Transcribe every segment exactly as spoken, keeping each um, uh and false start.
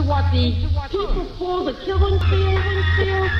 what the people call the killing field.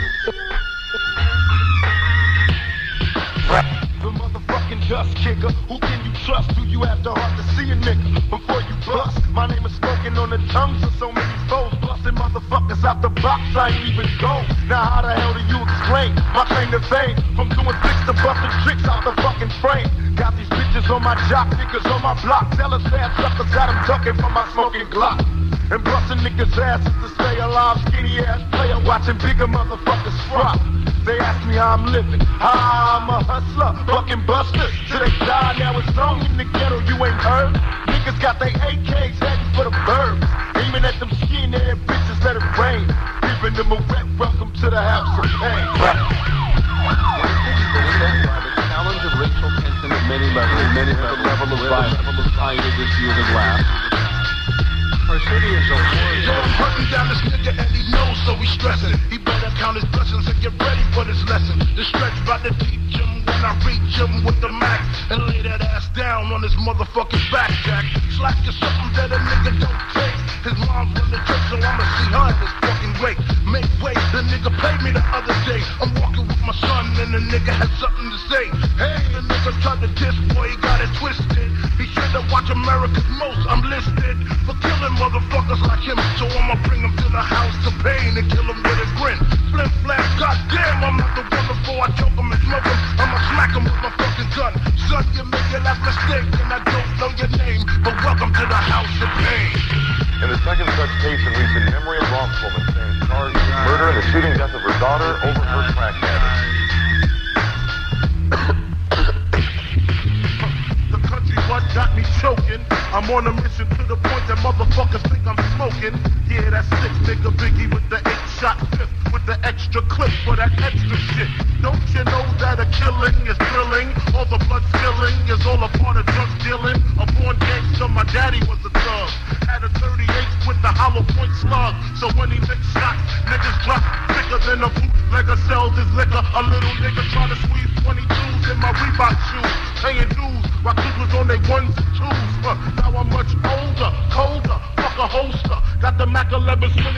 The motherfucking dust kicker. Who can you trust? Do you have the heart to see a nigga before you bust? My name is spoken on the tongues of so many foes. Busting motherfuckers out the box, I ain't even go. Now how the hell do you explain my claim to fame? From doing tricks to busting tricks out the fucking frame. Got these bitches on my jock, niggas on my block. Tell us fast suckers got them ducking from my smoking Glock. And busting niggas' asses to stay alive. Skinny ass player watching bigger motherfuckers frop. They ask me how I'm living, how I'm a hustler, fucking buster. Till they die, now it's on in the ghetto, you ain't heard. Niggas got they A Ks heading for the birds. Aiming at them skinhead bitches, let it rain. Giving them a wet welcome to the house of pain. The challenge of racial tension at many levels, many at the level of violence, higher this year than last. Our city is a war. Yo, I'm hunting down this nigga and he knows, so he's stressing. He better count his blessings and get ready for this lesson. The stretch about to teach him when I reach him with the Mac and lay that ass down on his motherfucking back, Jack. Slack is something that a nigga don't take. His mom's on the trip, so I'ma see her in this fucking wake. Make way, the nigga paid me the other day. I'm walking with my son and the nigga had something to say. Hey, the nigga tried to diss, boy, he got it twisted. He should have watched America's Most. I'm listed for killing motherfuckers like him, so I'ma bring him to the house of pain and kill him with a grin. Flip flap, goddamn, I'm not the one before I choke him and smoke him. I'ma smack him with my fucking gun. Son, you made your last mistake, and I don't know your name, but welcome to the house of pain. In the second such case in recent memory, a Bronx woman stands charged with murder and the shooting death of her daughter over her crack habit. The country what got me choking. I'm on a mission to the point that motherfuckers think I'm smoking. Yeah, that's six nigga Biggie with the eight shot fifth with the extra clip for that extra shit. Don't you know that a killing is thrilling? All the blood spilling is all a part of drug dealing. A born gangster, my daddy was a thug. Had a thirty-eight with the hollow point slug. So when he licked shots, niggas drop thicker than a bootlegger sells his liquor. A little nigga trying to squeeze twenty-twos in my Reebok shoes. Paying dues while kids was on their ones and twos. Uh, now I'm much older, colder, fuck a holster. Got the Mac eleven swing